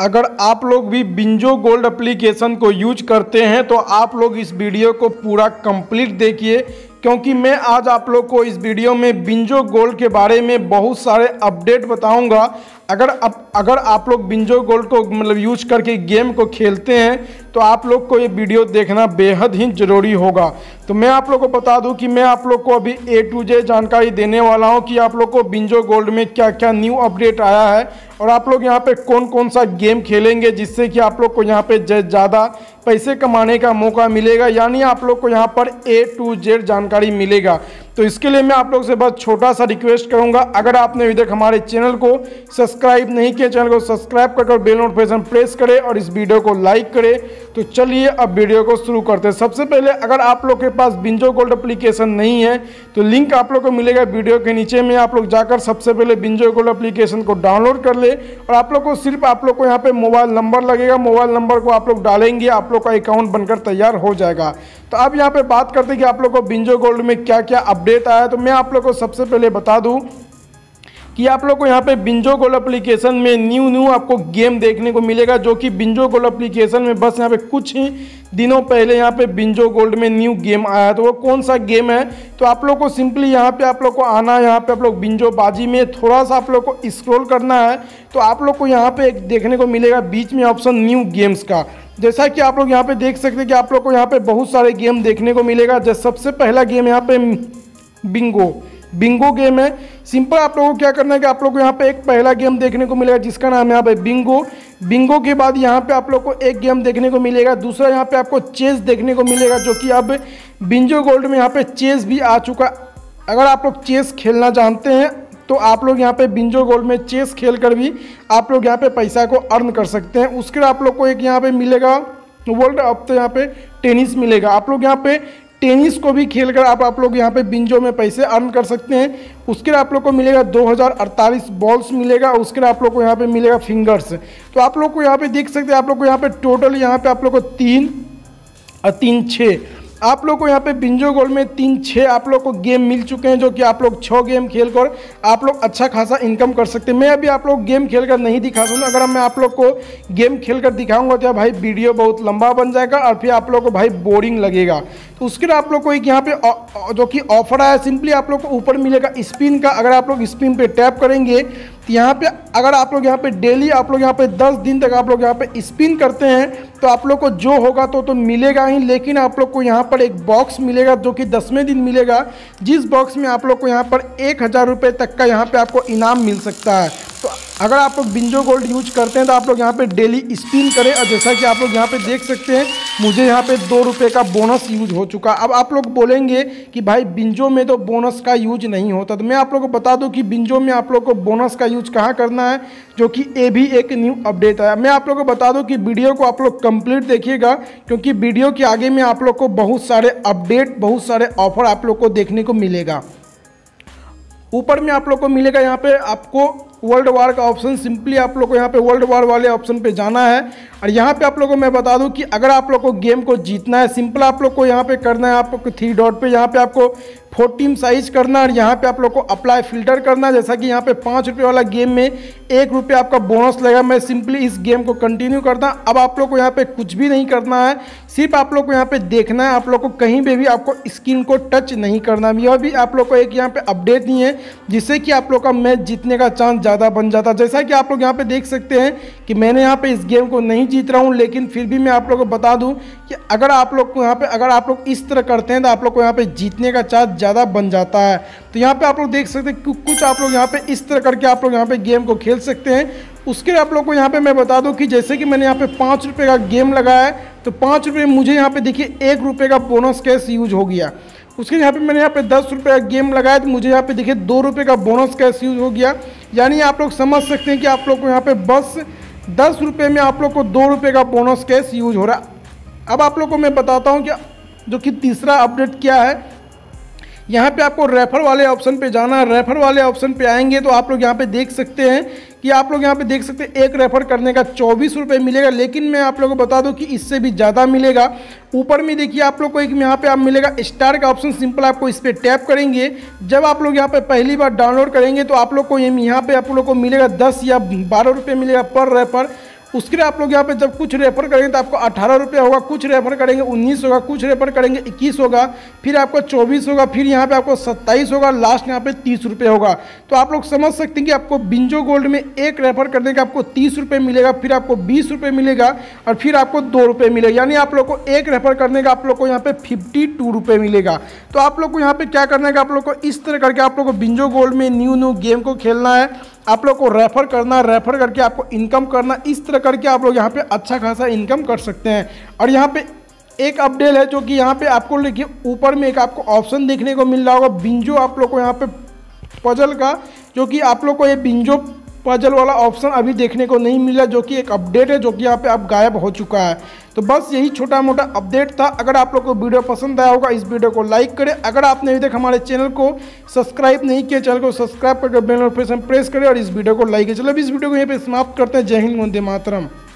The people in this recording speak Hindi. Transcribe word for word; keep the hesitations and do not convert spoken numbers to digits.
अगर आप लोग भी बिंजो गोल्ड एप्लीकेशन को यूज करते हैं तो आप लोग इस वीडियो को पूरा कंप्लीट देखिए, क्योंकि मैं आज आप लोग को इस वीडियो में बिंजो गोल्ड के बारे में बहुत सारे अपडेट बताऊंगा। अगर आप अगर आप लोग बिंजो गोल्ड को मतलब यूज करके गेम को खेलते हैं तो आप लोग को ये वीडियो देखना बेहद ही ज़रूरी होगा। तो मैं आप लोग को बता दूं कि मैं आप लोग को अभी ए टू जे जानकारी देने वाला हूं कि आप लोग को बिंजो गोल्ड में क्या क्या न्यू अपडेट आया है और आप लोग यहां पे कौन कौन सा गेम खेलेंगे जिससे कि आप लोग को यहां पे ज़्यादा पैसे कमाने का मौका मिलेगा, यानी आप लोग को यहां पर ए टू जेड जानकारी मिलेगा। तो इसके लिए मैं आप लोग से बस छोटा सा रिक्वेस्ट करूंगा, अगर आपने अभी तक हमारे चैनल को सब्सक्राइब नहीं किया, चैनल को सब्सक्राइब कर बेल नोटिफिकेशन प्रेस करें और इस वीडियो को लाइक करें। तो चलिए अब वीडियो को शुरू करते हैं। सबसे पहले अगर आप लोग के पास बिंजो गोल्ड एप्लीकेशन नहीं है तो लिंक आप लोग को मिलेगा वीडियो के नीचे में। आप लोग जाकर सबसे पहले बिंजो गोल्ड एप्लीकेशन को डाउनलोड कर ले और आप लोग को सिर्फ आप लोग को यहाँ पे मोबाइल नंबर लगेगा, मोबाइल नंबर को आप लोग डालेंगे, आप लोग का अकाउंट बनकर तैयार हो जाएगा। तो अब यहाँ पे बात करते हैं कि आप लोग को बिंजो गोल्ड में क्या क्या अपडेट आया। तो मैं आप लोग को सबसे पहले बता दूं कि आप लोग को यहाँ पे बिंजो गोल्ड एप्लीकेशन में न्यू न्यू आपको गेम देखने को मिलेगा, जो कि बिंजो गोल्ड एप्लीकेशन में बस यहाँ पे कुछ ही दिनों पहले यहाँ पे बिंजो गोल्ड में न्यू गेम आया है। तो वो कौन सा गेम है, तो आप लोग को सिंपली यहाँ पे आप लोग को आना है, यहाँ पे आप लोग बिंजो बाजी में थोड़ा सा आप लोग को स्क्रॉल करना है। तो आप लोग को यहाँ पे एक देखने को मिलेगा बीच में ऑप्शन न्यू गेम्स का। जैसा कि आप लोग यहाँ पे देख सकते हैं कि आप लोग को यहाँ पे बहुत सारे गेम देखने को मिलेगा। जैसे सबसे पहला गेम यहाँ पे बिंगो बिंगो गेम है। सिंपल आप लोगों को क्या करना है कि आप लोग को यहाँ पे एक पहला गेम देखने को मिलेगा जिसका नाम है यहाँ पे बिंगो। बिंगो के बाद यहाँ पे आप लोग को एक गेम देखने को मिलेगा, दूसरा यहाँ पे आपको चेस देखने को मिलेगा, जो कि अब बिंजो गोल्ड में यहाँ पे चेस भी आ चुका। अगर आप लोग चेस खेलना जानते हैं तो आप लोग यहाँ पे बिंजो गोल्ड में चेस खेल कर भी आप लोग यहाँ पे पैसा को अर्न कर सकते हैं। उसके बाद आप लोग को एक यहाँ पे मिलेगा वर्ल्ड अब तो यहाँ पे टेनिस मिलेगा। आप लोग यहाँ पे टेनिस को भी खेलकर आप आप लोग यहाँ पे बिंजो में पैसे अर्न कर सकते हैं। उसके बाद आप लोग को मिलेगा दो हज़ार अड़तालीस बॉल्स मिलेगा। उसके बाद आप लोग को यहाँ पे मिलेगा फिंगर्स। तो आप लोग को यहाँ पे देख सकते हैं आप लोग को यहाँ पे टोटल यहाँ पे आप लोग को तीन और तीन छः आप लोग को यहाँ पे बिंजो गोल्ड में तीन छः आप लोग को गेम मिल चुके हैं, जो कि आप लोग छः गेम खेलकर आप लोग अच्छा खासा इनकम कर सकते हैं। मैं अभी आप लोग गेम खेलकर नहीं दिखा सकूँ, अगर मैं आप लोग को गेम खेलकर दिखाऊंगा तो भाई वीडियो बहुत लंबा बन जाएगा और फिर आप लोग को भाई बोरिंग लगेगा। तो उसके लिए आप लोग को एक यहाँ पे जो कि ऑफर आया, सिंपली आप लोग को ऊपर मिलेगा स्पिन का। अगर आप लोग स्पिन पे टैप करेंगे तो यहाँ पे अगर आप लोग यहाँ पे डेली आप लोग यहाँ पे दस दिन तक आप लोग यहाँ पे स्पिन करते हैं तो आप लोग को जो होगा तो तो मिलेगा ही, लेकिन आप लोग को यहाँ पर एक बॉक्स मिलेगा जो कि दसवें दिन मिलेगा, जिस बॉक्स में आप लोग को यहाँ पर एक हज़ार रुपये तक का यहाँ पे आपको इनाम मिल सकता है। तो अगर आप लोग बिंजो गोल्ड यूज करते हैं तो आप लोग यहाँ पे डेली स्पिन करें। और जैसा कि आप लोग यहाँ पे देख सकते हैं मुझे यहाँ पे दो रुपये का बोनस यूज हो चुका। अब आप लोग बोलेंगे कि भाई बिंजो में तो बोनस का यूज नहीं होता, तो मैं आप लोग को बता दूं कि बिंजो में आप लोग को बोनस का यूज कहाँ करना है, जो कि ये भी एक न्यू अपडेट है। मैं आप लोग को बता दूं कि वीडियो को आप लोग कंप्लीट देखिएगा, क्योंकि वीडियो के आगे में आप लोग को बहुत सारे अपडेट बहुत सारे ऑफर आप लोग को देखने को मिलेगा। ऊपर में आप लोग को मिलेगा यहाँ पे आपको वर्ल्ड वार का ऑप्शन। सिंपली आप लोग को यहाँ पे वर्ल्ड वार वाले ऑप्शन पे जाना है और यहाँ पे आप लोग को मैं बता दूं कि अगर आप लोग को गेम को जीतना है, सिंपल आप लोग को यहाँ पे करना है, आप लोग को थ्री डॉट पे यहाँ पे आपको फोर टीम साइज करना है और यहाँ पे आप लोग को अप्लाई फिल्टर करना है। जैसा कि यहाँ पे पाँच रुपये वाला गेम में एक रुपये आपका बोनस लगेगा। मैं सिंपली इस गेम को कंटिन्यू करता। अब आप लोग को यहाँ पे कुछ भी नहीं करना है, सिर्फ आप लोग को यहाँ पे देखना है। आप लोग को कहीं पे भी आपको स्क्रीन को टच नहीं करना। यह भी आप लोग को एक यहाँ पे अपडेट नहीं है जिससे कि आप लोग का मैच जीतने का चांस ज़्यादा बन जाता। जैसा कि आप लोग यहाँ पे देख सकते हैं कि मैंने यहाँ पे इस गेम को नहीं जीत रहा हूँ, लेकिन फिर भी मैं आप लोग को बता दूँ कि अगर आप लोग को यहाँ पे अगर आप लोग इस तरह करते हैं तो आप लोग को यहाँ पे जीतने का चांस ज़्यादा बन जाता है। तो यहाँ पे आप लोग देख सकते हैं कुछ आप लोग यहाँ पे इस तरह करके आप लोग यहाँ पे गेम को खेल सकते हैं। उसके लिए आप लोग को यहाँ पे मैं बता दूं कि जैसे कि मैंने यहाँ पे पाँच रुपये का गेम लगाया है तो पाँच रुपये मुझे यहाँ पे देखिए एक रुपये का बोनस कैश यूज हो गया। उसके यहाँ पे मैंने यहाँ पे दस रुपये का गेम लगाया तो मुझे यहाँ पे देखिए दो रुपये का बोनस कैश यूज हो गया। यानी आप लोग समझ सकते हैं कि आप लोग को यहाँ पे बस दस रुपये में आप लोग को दो रुपये का बोनस कैश यूज हो रहा है। अब आप लोग को मैं बताता हूँ कि जो कि तीसरा अपडेट क्या है। यहाँ पे आपको रेफर वाले ऑप्शन पे जाना है। रेफर वाले ऑप्शन पे आएंगे तो आप लोग यहाँ पे देख सकते हैं कि आप लोग यहाँ पे देख सकते हैं एक रेफर करने का चौबीस रुपये मिलेगा, लेकिन मैं आप लोगों को बता दूं कि इससे भी ज़्यादा मिलेगा। ऊपर में देखिए आप लोग को एक यहाँ पे आप मिलेगा स्टार का ऑप्शन। सिंपल आपको इस पर टैप करेंगे, जब आप लोग यहाँ पे पहली बार डाउनलोड करेंगे तो आप लोग को यहाँ पे आप लोग को मिलेगा दस या बारह रुपये मिलेगा पर रेफर। उसके लिए आप लोग यहाँ पे जब कुछ रेफर करेंगे तो आपको अठारह रुपये होगा, कुछ रेफर करेंगे उन्नीस होगा, कुछ रेफर करेंगे इक्कीस होगा, फिर आपको चौबीस होगा, फिर यहाँ पे आपको सत्ताईस होगा, लास्ट यहाँ पे तीस रुपये होगा। तो आप लोग समझ सकते हैं कि आपको बिंजो गोल्ड में एक रेफर करने का आपको तीस रुपये मिलेगा, फिर आपको बीस रुपये मिलेगा और फिर आपको दो रुपये मिलेगा, यानी आप लोग को एक रेफर करने का आप लोग को यहाँ पे फिफ्टी टू रुपये मिलेगा। तो आप लोग को यहाँ पे क्या करना है कि आप लोग को इस तरह करके आप लोग को बिंजो गोल्ड में न्यू न्यू गेम को खेलना है, आप लोग को रेफर करना, रेफर करके आपको इनकम करना, इस तरह करके आप लोग यहाँ पे अच्छा खासा इनकम कर सकते हैं। और यहाँ पे एक अपडेट है जो कि यहाँ पे आपको देखिए ऊपर में एक आपको ऑप्शन देखने को मिल रहा होगा बिंजो आप लोग को यहाँ पे पजल का, जो कि आप लोग को ये बिंजो पजल वाला ऑप्शन अभी देखने को नहीं मिला, जो कि एक अपडेट है जो कि यहाँ पे अब गायब हो चुका है। तो बस यही छोटा मोटा अपडेट था। अगर आप लोग को वीडियो पसंद आया होगा इस वीडियो को लाइक करें, अगर आपने अभी तक हमारे चैनल को सब्सक्राइब नहीं किया चैनल को सब्सक्राइब करके बेल नोटिफिकेशन प्रेस करें और इस वीडियो को लाइक करें। चलो अभी इस वीडियो को यहीं पे समाप्त करते हैं। जय हिंद, वंदे मातरम।